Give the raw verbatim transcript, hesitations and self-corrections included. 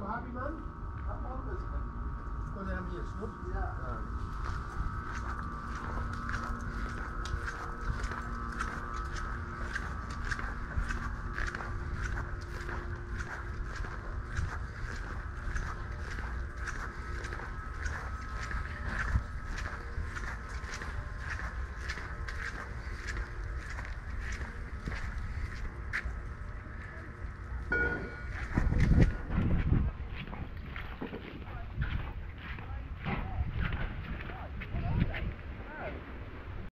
You happy, man? I'm always happy. Because I'm here, no? Yeah. Alright.